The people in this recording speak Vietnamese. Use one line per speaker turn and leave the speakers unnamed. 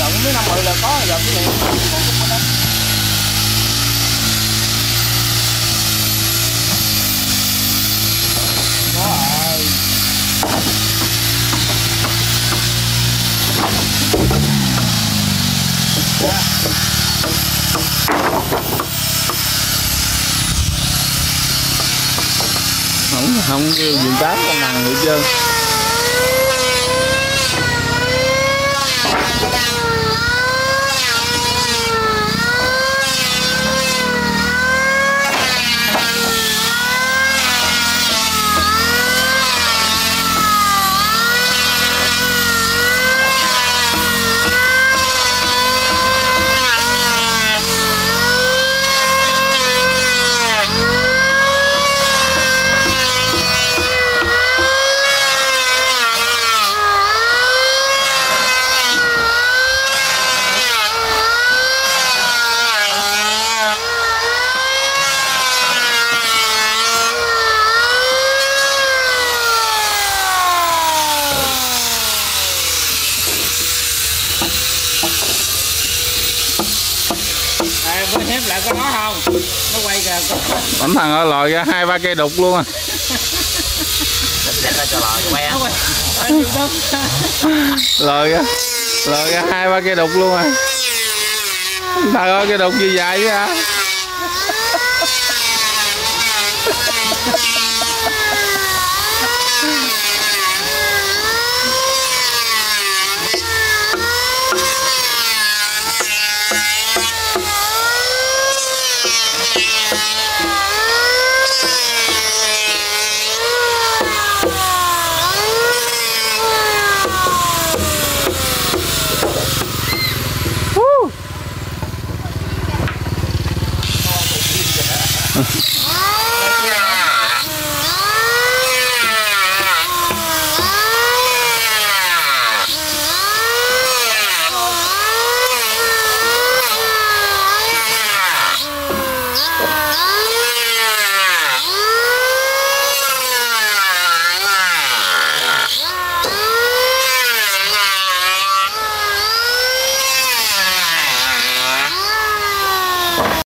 cũng mấy năm rồi là có giờ cái này
không kêu dùng cáp con bằng hết trơn.
có xếp lại có nó không? Nó quay kìa.
Bấm thằng ơi lòi ra 2-3 cây đục luôn à. Lòi ra 2-3 cây đục luôn à. Thằng ơi cây đục gì dài vậy hả?